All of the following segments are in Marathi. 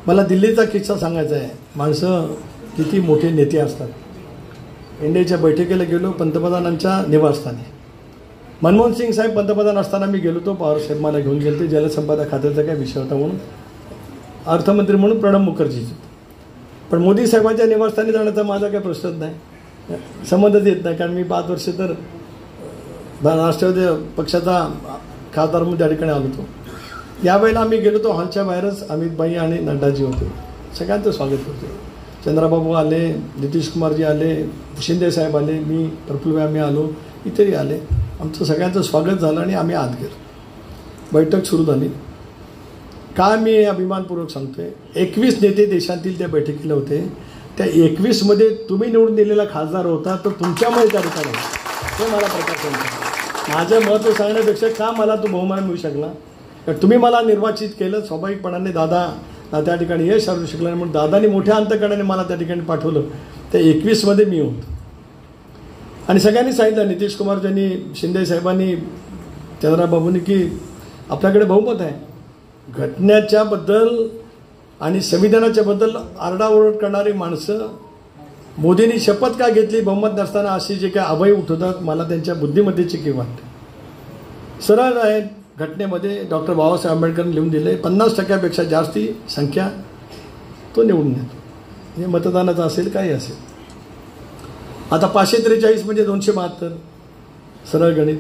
मला दिल्लीचा किस्सा सांगायचा आहे. माणसं किती मोठे नेते असतात. एनडीएच्या बैठकीला गेलो पंतप्रधानांच्या निवासस्थानी. मनमोहन सिंग साहेब पंतप्रधान असताना मी गेलो तो पवार शर्माला घेऊन गेलो. ते जलसंपदा खात्याचा काय विषय होता म्हणून अर्थमंत्री म्हणून प्रणब मुखर्जीचे. पण मोदी साहेबांच्या निवासस्थानी जाण्याचा माझा काही प्रश्नच नाही, संबंधच येत नाही. कारण मी 5 वर्ष तर राष्ट्रवादी पक्षाचा खासदार म्हणून त्या ठिकाणी आलो होतो. यावेळेला आम्ही गेलो तो हॉलच्या बाहेरच अमितभाई आणि नड्डाजी होते. सगळ्यांचं स्वागत होते. चंद्राबाबू आले, नितीश कुमारजी आले, शिंदे साहेब आले, मी प्रफुल्ल आम्ही आलो, इतरही आले. आमचं सगळ्यांचं स्वागत झालं आणि आम्ही आत गेलो. बैठक सुरू झाली. काय मी अभिमानपूर्वक सांगतोय, 21 नेते देशातील त्या बैठकीला होते. त्या 21 मध्ये तुम्ही निवडून दिलेला खासदार होता, तर तुमच्यामुळे त्या ठिकाणी हे मला प्रकाश सांगतो. माझं महत्त्व सांगण्यापेक्षा का मला तो बहुमान मिळू शकला, तर तुम्ही मला निर्वाचित केलं. स्वाभाविकपणाने दादा त्या ठिकाणी यश आणू शकला नाही, म्हणून दादानी मोठ्या अंतकरणाने मला त्या ठिकाणी पाठवलं. त्या 21 मध्ये मी होतो. आणि सगळ्यांनी सांगितलं, नितीश कुमारजींनी, शिंदे साहेबांनी, चंद्राबाबूंनी, की आपल्याकडे बहुमत आहे. घटनेच्या बद्दल आणि संविधानाच्या बद्दल आरडाओरड करणारी माणसं मोदींनी शपथ का घेतली बहुमत नसताना, अशी जे काय अभय उठवतात, मला त्यांच्या बुद्धिमत्तेची कीव वाटते. सरळ आहे. घटनेमध्ये डॉक्टर बाबासाहेब आंबेडकरांनी लिहून दिले 50% जास्ती संख्या तो निवडून येतो. हे मतदानाचं असेल काही असेल. आता 543 म्हणजे 272 सरळ गणित,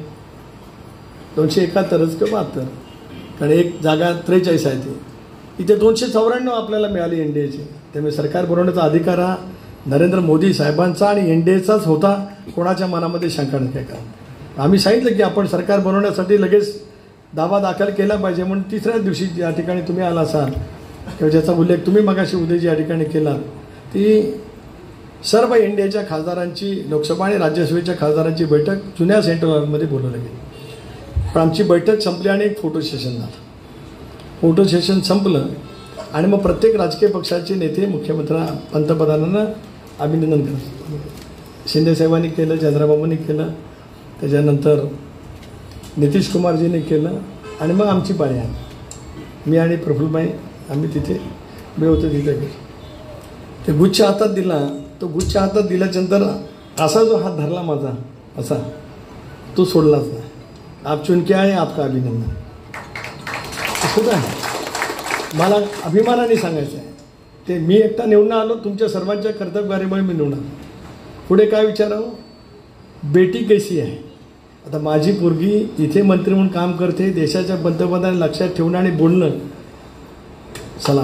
271च किंवा 72, कारण एक जागा 43 आहे. ती इथे 294 आपल्याला मिळाली एनडीएची. त्यामुळे सरकार बनवण्याचा अधिकार हा नरेंद्र मोदी साहेबांचा आणि एनडीएचाच होता. कोणाच्या मनामध्ये शंका नाही काय का. आम्ही सांगितलं की आपण सरकार बनवण्यासाठी लगेच दावा दाखल केला पाहिजे. म्हणून तिसऱ्याच दिवशी ज्या ठिकाणी तुम्ही आला असाल किंवा ज्याचा उल्लेख तुम्ही मगाशी उद्या ज्या ठिकाणी केला, ती सर्व एनडीएच्या खासदारांची, लोकसभा आणि राज्यसभेच्या खासदारांची बैठक जुन्या सेंट्रल हॉलमध्ये बोलवली गेली. पण आमची बैठक संपली आणि एक फोटो सेशन झालं. फोटो सेशन संपलं आणि मग प्रत्येक राजकीय पक्षाचे नेते मुख्यमंत्री पंतप्रधानांना अभिनंदन करतात. शिंदे साहेबांनी केलं, चंद्राबाबूंनी केलं, त्याच्यानंतर नितीश कुमारजींनी केलं आणि मग आमची पाळी आली. मी आणि प्रफुल्लभाई आम्ही तिथे मी होतो तिथे गेलो. ते गुच्छ हातात दिला. तो गुच्छ हातात दिल्याच्यानंतर असा जो हात धरला माझा असा, तो सोडलाच नाही. आप चुनके आहे, आपका अभिनंदन. सुद्धा मला अभिमानाने सांगायचं आहे, ते मी एकटा निवडून आलो, तुमच्या सर्वांच्या कर्तव्यकार्यामुळे मी निवडून आलो. पुढे काय विचारावं, बेटी कैसी आहे. आता माझी पोरगी इथे मंत्री म्हणून काम करते, देशाच्या पंतप्रधान लक्षात ठेवणं आणि बोलणं सलाम.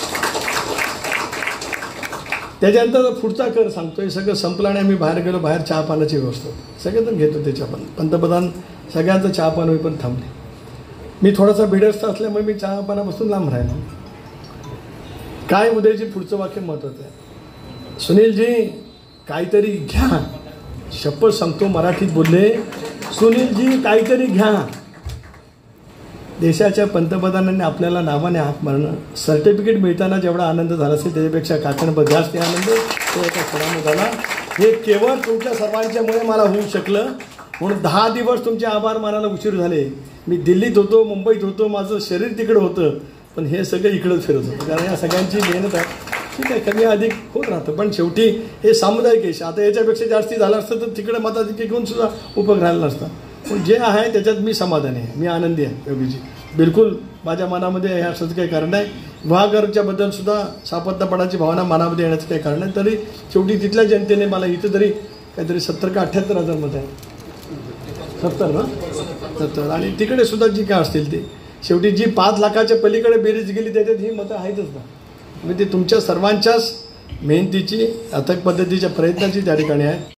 त्याच्यानंतर पुढचा कर सांगतोय. सगळं संपलं आणि आम्ही बाहेर गेलो. बाहेर चहा पाण्याची व्यवस्था होती. सगळेजण घेतो त्याच्या पण पंतप्रधान सगळ्यांचं चहा पान पण थांबले. मी थोडासा भिडस्त असल्यामुळे मी चहा पानापासून लांब राहिलो. काय उद्याची पुढचं वाक्य महत्त्वाचं आहे. सुनीलजी काहीतरी घ्या, शपथ सांगतो मराठीत बोलले, सुनीलजी काहीतरी घ्या. देशाच्या पंतप्रधानांनी आपल्याला नावाने हाक मारणं, सर्टिफिकेट मिळताना जेवढा आनंद झाला असेल त्याच्यापेक्षा काकणभर जास्त आनंद तो एका क्षणाने झाला. हे केवळ तुमच्या सर्वांच्यामुळे मला होऊ शकलं. म्हणून 10 दिवस तुमचे आभार मानायला उशीर झाले. मी दिल्लीत होतो, मुंबईत होतो, माझं शरीर तिकडं होतं, पण हे सगळं इकडंच फिरत होतं. कारण या सगळ्यांची मेहनत आहे. ठीक आहे, कमी अधिक होत राहतं, पण शेवटी हे सामुदायिक आहे. आता याच्यापेक्षा जास्ती झालं असतं तर तिकडे मताधिक्य घेऊन सुद्धा उपयोग राहिला नसता. पण जे आहे त्याच्यात मी समाधानी आहे, मी आनंदी आहे. योगीजी बिलकुल माझ्या मनामध्ये हे असंच काही कारण आहे. विभागाच्याबद्दल सुद्धा सापत्तापणाची भावना मनामध्ये येण्याचं काही कारण नाही. तरी शेवटी तिथल्या जनतेने मला इथं तरी काहीतरी 70 का 78 हजार मतं आहे. 70 ना, 70. आणि तिकडे सुद्धा जी काय असतील ते शेवटी जी 5 लाखाच्या पलीकडे बेरीज गेली त्याच्यात ही मतं आहेतच ना. म्हणजे ते तुमच्या सर्वांच्याच मेहनतीची, अथक पद्धतीच्या प्रयत्नाची त्या ठिकाणी आहे.